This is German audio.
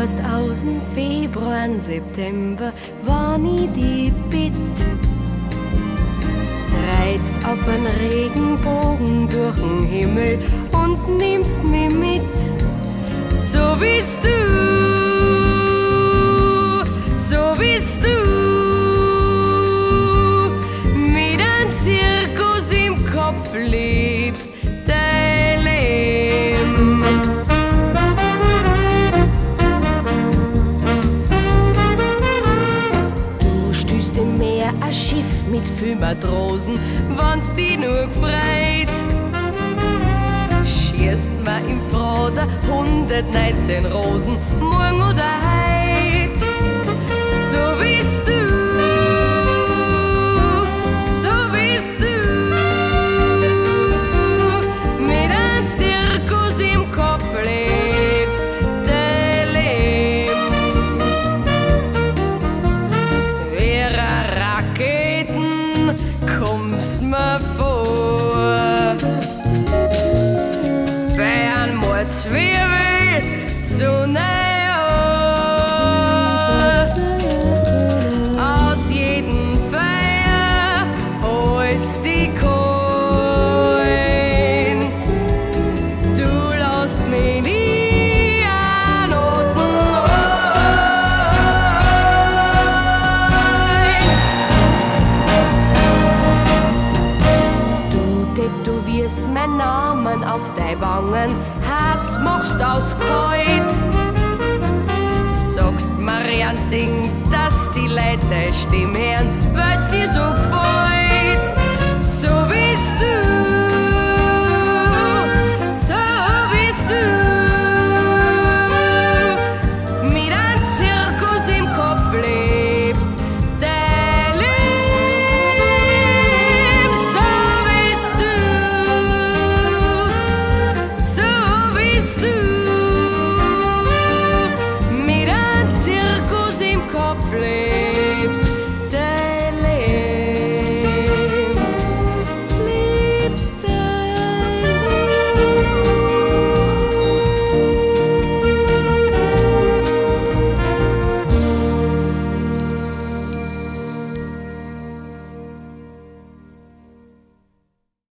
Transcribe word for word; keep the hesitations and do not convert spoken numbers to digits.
hast außen Februar und September, wann ich die bitt. Reizt auf einen Regenbogen durch den Himmel und nimmst mich mit. So bist du, so bist du, mit einem Zirkus im Kopf lebst dein Leben. Du stehst im Meer ein Schiff mit viel Matrosen, wenn's dich nur gefreut. Schierst mir im Prater hundertneunzehn Rosen, morgen oder heut. So bist du, so bist du, mit einem Zirkus im Kopf lebst dein Leben. Wie Raketen kommst mir vor, bei einem Mordswirbel zu Neujahr. Aus jedem Feuer holst die Kohlen. Du lässt mich nie anhalten. Du tätowierst meinen Namen auf deine Wangen, Hass machst aus kalt. Sagst Marianne, sing, dass die Leute deine Stimme hören, weil's dir so gefällt.